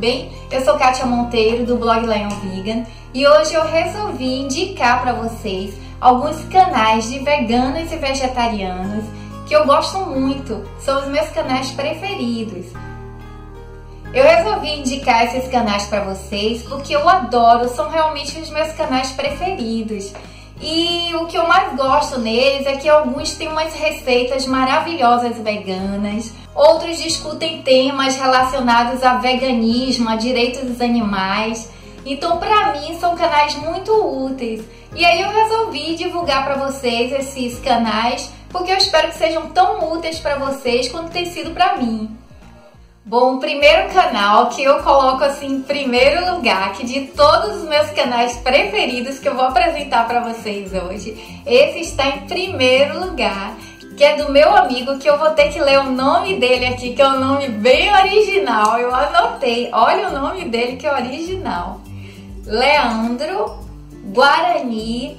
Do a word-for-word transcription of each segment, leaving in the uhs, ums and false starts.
bem? Eu sou Kátia Monteiro, do blog Leão Vegan, e hoje eu resolvi indicar para vocês alguns canais de veganos e vegetarianos que eu gosto muito, são os meus canais preferidos. Eu resolvi indicar esses canais para vocês porque eu adoro, são realmente os meus canais preferidos. E o que eu mais gosto neles é que alguns têm umas receitas maravilhosas veganas, outros discutem temas relacionados a veganismo, a direitos dos animais. Então, para mim, são canais muito úteis. E aí eu resolvi divulgar para vocês esses canais, porque eu espero que sejam tão úteis para vocês quanto tem sido para mim. Bom, o primeiro canal que eu coloco assim em primeiro lugar, que de todos os meus canais preferidos que eu vou apresentar para vocês hoje, esse está em primeiro lugar, que é do meu amigo, que eu vou ter que ler o nome dele aqui, que é um nome bem original, eu anotei, olha o nome dele que é original. Leandro Guarani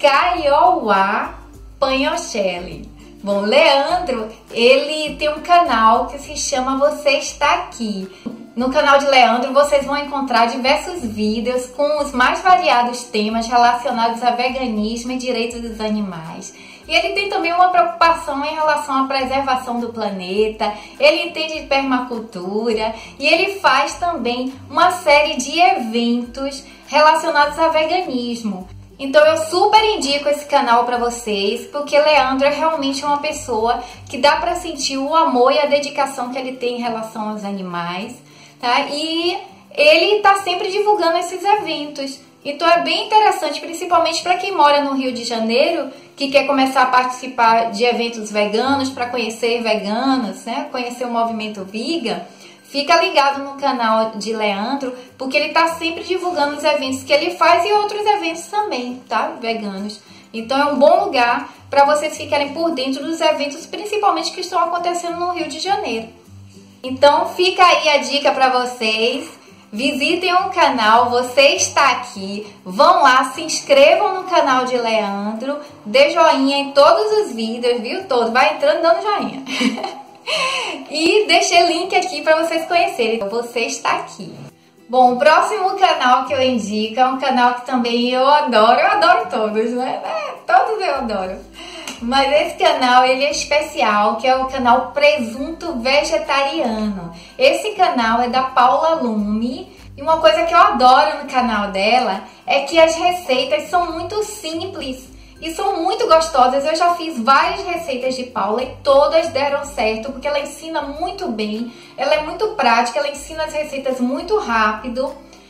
Kaiowá Panhocelli. Bom, Leandro, ele tem um canal que se chama Você Está Aqui. No canal de Leandro vocês vão encontrar diversos vídeos com os mais variados temas relacionados a veganismo e direitos dos animais. E ele tem também uma preocupação em relação à preservação do planeta, ele entende de permacultura e ele faz também uma série de eventos relacionados a veganismo. Então eu super indico esse canal para vocês, porque Leandro é realmente uma pessoa que dá para sentir o amor e a dedicação que ele tem em relação aos animais, tá? E ele tá sempre divulgando esses eventos. Então é bem interessante, principalmente para quem mora no Rio de Janeiro, que quer começar a participar de eventos veganos, para conhecer veganos, né? Conhecer o movimento vegan. Fica ligado no canal de Leandro, porque ele tá sempre divulgando os eventos que ele faz e outros eventos também, tá? Veganos. Então é um bom lugar para vocês ficarem por dentro dos eventos, principalmente que estão acontecendo no Rio de Janeiro. Então fica aí a dica para vocês. Visitem o canal, Você Está Aqui. Vão lá, se inscrevam no canal de Leandro, dê joinha em todos os vídeos, viu? Todo, vai entrando dando joinha. E deixei link aqui para vocês conhecerem. Você Está Aqui. Bom, o próximo canal que eu indico é um canal que também eu adoro. Eu adoro todos, né? É, todos eu adoro. Mas esse canal, ele é especial, que é o canal Presunto Vegetariano. Esse canal é da Paula Lume. E uma coisa que eu adoro no canal dela é que as receitas são muito simples e são muito gostosas. Eu já fiz várias receitas de Paula e todas deram certo, porque ela ensina muito bem, ela é muito prática, ela ensina as receitas muito rápido.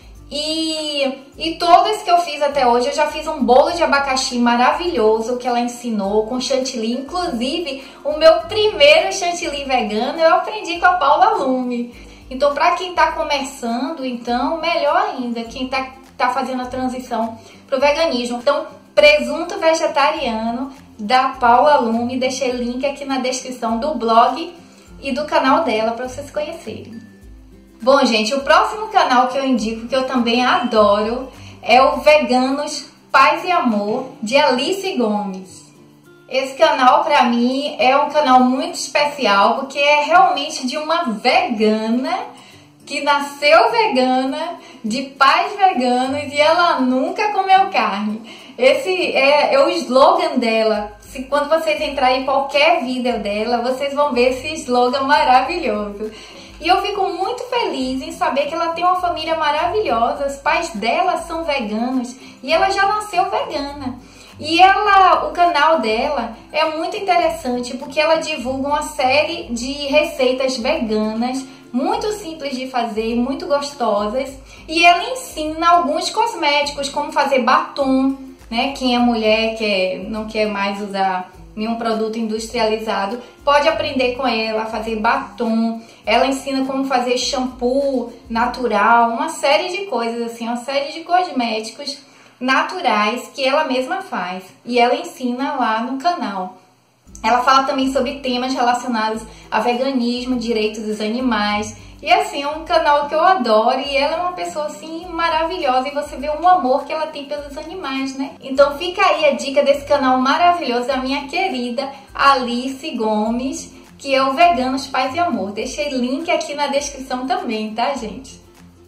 E, e todas que eu fiz até hoje, eu já fiz um bolo de abacaxi maravilhoso que ela ensinou, com chantilly. Inclusive, o meu primeiro chantilly vegano eu aprendi com a Paula Lume. Então, para quem tá começando, então, melhor ainda, quem tá, tá fazendo a transição pro veganismo. Então, Presunto Vegetariano, da Paula Lume. Deixei link aqui na descrição do blog e do canal dela para vocês conhecerem. Bom, gente, o próximo canal que eu indico, que eu também adoro, é o Veganos, Paz e Amor, de Alice Gomes. Esse canal, para mim, é um canal muito especial, porque é realmente de uma vegana que nasceu vegana, de pais veganos, e ela nunca comeu carne. Esse é, é o slogan dela. Se, quando vocês entrarem em qualquer vídeo dela, vocês vão ver esse slogan maravilhoso. E eu fico muito feliz em saber que ela tem uma família maravilhosa, os pais dela são veganos e ela já nasceu vegana. E ela, o canal dela é muito interessante porque ela divulga uma série de receitas veganas, muito simples de fazer, muito gostosas. E ela ensina alguns cosméticos, como fazer batom, né? Quem é mulher, que não quer mais usar nenhum produto industrializado, pode aprender com ela a fazer batom. Ela ensina como fazer shampoo natural, uma série de coisas assim, uma série de cosméticos naturais que ela mesma faz. E ela ensina lá no canal. Ela fala também sobre temas relacionados a veganismo, direitos dos animais. E assim, é um canal que eu adoro e ela é uma pessoa assim maravilhosa e você vê o amor que ela tem pelos animais, né? Então fica aí a dica desse canal maravilhoso da minha querida Alice Gomes, que é o Veganos, Paz e Amor. Deixei link aqui na descrição também, tá, gente?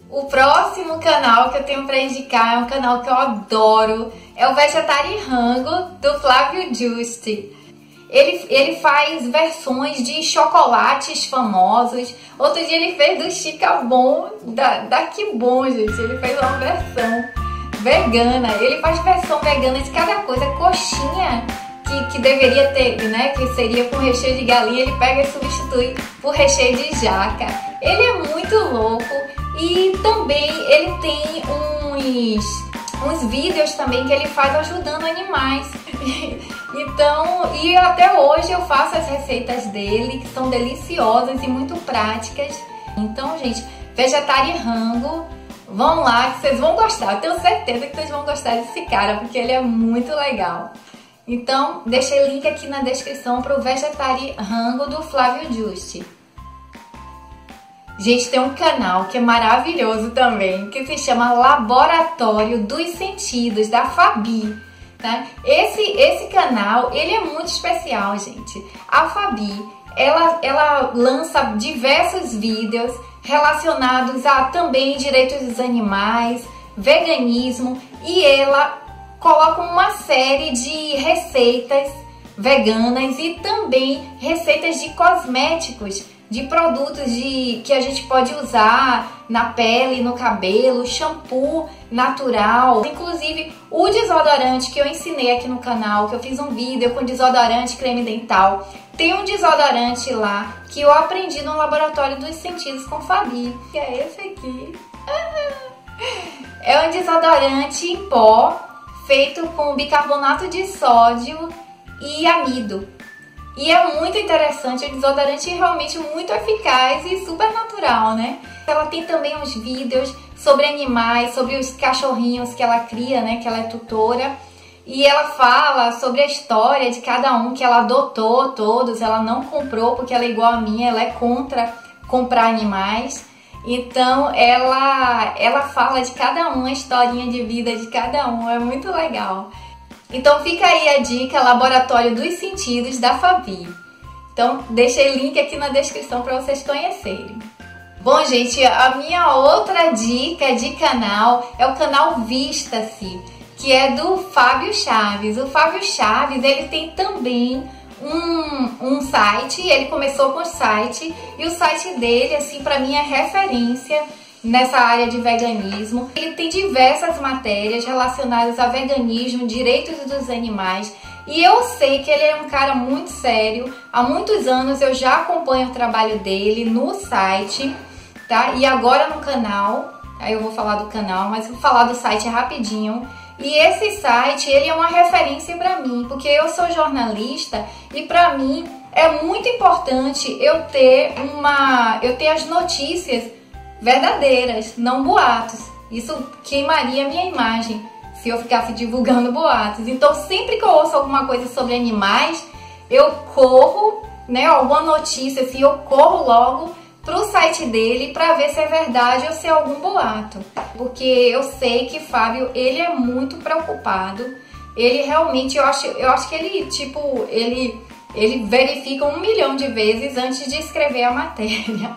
O próximo canal que eu tenho para indicar é um canal que eu adoro, é o Vegetariango do Flávio Juste. Ele, ele faz versões de chocolates famosos. Outro dia ele fez do Chicabon, da, da Que Bom, gente. Ele fez uma versão vegana. Ele faz versão vegana de cada coisa. Coxinha que, que deveria ter, né? Que seria com recheio de galinha. Ele pega e substitui por recheio de jaca. Ele é muito louco. E também ele tem uns, uns vídeos também que ele faz ajudando animais. Então, e até hoje eu faço as receitas dele, que são deliciosas e muito práticas. Então, gente, Vegetariango, vão lá que vocês vão gostar. Eu tenho certeza que vocês vão gostar desse cara, porque ele é muito legal. Então, deixei link aqui na descrição para o Vegetariango do Flávio Juste. Gente, tem um canal que é maravilhoso também, que se chama Laboratório dos Sentidos, da Fabi. Tá? Esse, esse canal, ele é muito especial, gente. A Fabi, ela, ela lança diversos vídeos relacionados a também direitos dos animais, veganismo, e ela coloca uma série de receitas veganas e também receitas de cosméticos, de produtos de, que a gente pode usar na pele, no cabelo, shampoo natural. Inclusive o desodorante que eu ensinei aqui no canal, que eu fiz um vídeo com desodorante creme dental. Tem um desodorante lá que eu aprendi no Laboratório dos Sentidos com Fabi, que é esse aqui. É um desodorante em pó feito com bicarbonato de sódio e amido. E é muito interessante, o desodorante é realmente muito eficaz e super natural, né? Ela tem também uns vídeos sobre animais, sobre os cachorrinhos que ela cria, né? Que ela é tutora. E ela fala sobre a história de cada um, que ela adotou todos, ela não comprou porque ela é igual a minha, ela é contra comprar animais. Então ela, ela fala de cada um, a historinha de vida de cada um, é muito legal. Então fica aí a dica, Laboratório dos Sentidos da Fabi. Então deixei link aqui na descrição para vocês conhecerem. Bom, gente, a minha outra dica de canal é o canal Vista-se, que é do Fábio Chaves. O Fábio Chaves, ele tem também um, um site, ele começou com o site, e o site dele, assim, para mim é referência nessa área de veganismo. Ele tem diversas matérias relacionadas a veganismo, direitos dos animais, e eu sei que ele é um cara muito sério. Há muitos anos eu já acompanho o trabalho dele no site, tá? E agora no canal, aí eu vou falar do canal, mas vou falar do site rapidinho. E esse site, ele é uma referência para mim, porque eu sou jornalista e para mim é muito importante eu ter uma, eu ter as notícias verdadeiras, não boatos. Isso queimaria a minha imagem se eu ficasse divulgando boatos. Então, sempre que eu ouço alguma coisa sobre animais, eu corro, né, alguma notícia assim, eu corro logo pro site dele para ver se é verdade ou se é algum boato. Porque eu sei que Fábio, ele é muito preocupado. Ele realmente, eu acho, eu acho que ele, tipo, ele, ele verifica um milhão de vezes antes de escrever a matéria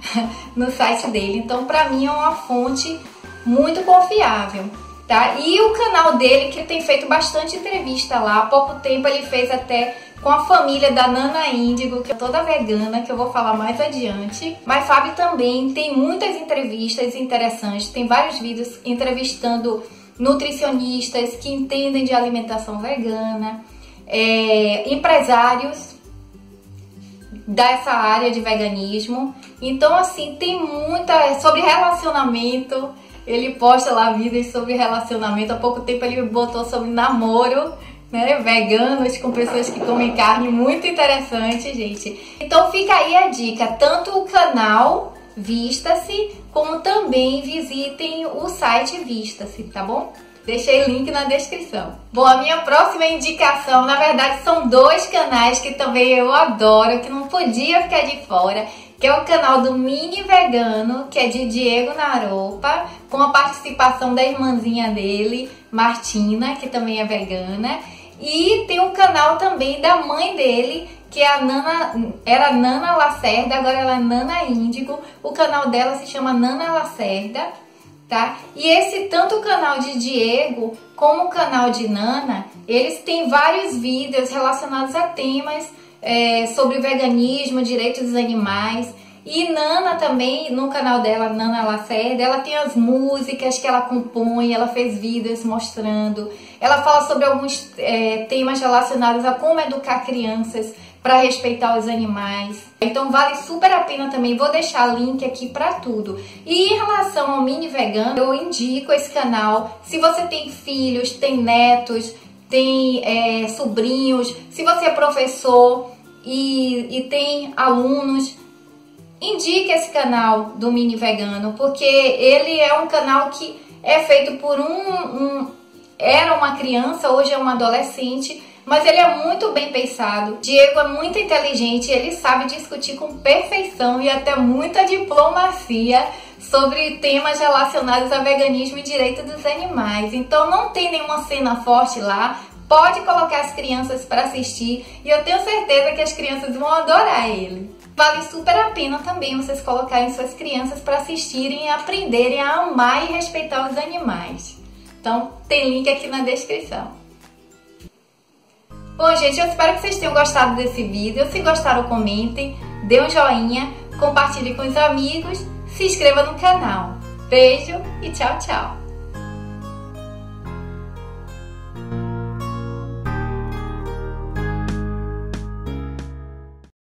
no site dele. Então, para mim, é uma fonte muito confiável, tá? E o canal dele, que tem feito bastante entrevista lá. Há pouco tempo ele fez até com a família da Nana Índigo, que é toda vegana, que eu vou falar mais adiante. Mas Fábio também tem muitas entrevistas interessantes, tem vários vídeos entrevistando nutricionistas que entendem de alimentação vegana, é, empresários dessa área de veganismo. Então, assim, tem muita... sobre relacionamento, ele posta lá vídeos sobre relacionamento. Há pouco tempo ele botou sobre namoro, né, veganos com pessoas que comem carne, muito interessante, gente. Então fica aí a dica, tanto o canal Vista-se, como também visitem o site Vista-se, tá bom? Deixei link na descrição. Bom, a minha próxima indicação, na verdade, são dois canais que também eu adoro, que não podia ficar de fora, que é o canal do Mini Vegano, que é de Diego Naropa, com a participação da irmãzinha dele, Martina, que também é vegana. E tem o canal também da mãe dele, que é a Nana, era Nana Lacerda, agora ela é Nana Índigo. O canal dela se chama Nana Lacerda, tá? E esse, tanto o canal de Diego como o canal de Nana, eles têm vários vídeos relacionados a temas é, sobre veganismo, direitos dos animais. E Nana também, no canal dela, Nana Lacerda, ela tem as músicas que ela compõe, ela fez vídeos mostrando. Ela fala sobre alguns é, temas relacionados a como educar crianças para respeitar os animais. Então vale super a pena também, vou deixar link aqui para tudo. E em relação ao Mini Vegano, eu indico esse canal. Se você tem filhos, tem netos, tem é, sobrinhos, se você é professor e, e tem alunos, indique esse canal do Mini Vegano, porque ele é um canal que é feito por um, um... Era uma criança, hoje é um adolescente, mas ele é muito bem pensado. Diego é muito inteligente, ele sabe discutir com perfeição e até muita diplomacia sobre temas relacionados a veganismo e direito dos animais. Então não tem nenhuma cena forte lá, pode colocar as crianças para assistir e eu tenho certeza que as crianças vão adorar ele. Vale super a pena também vocês colocarem suas crianças para assistirem e aprenderem a amar e respeitar os animais. Então, tem link aqui na descrição. Bom, gente, eu espero que vocês tenham gostado desse vídeo. Se gostaram, comentem, dê um joinha, compartilhe com os amigos, se inscreva no canal. Beijo e tchau, tchau!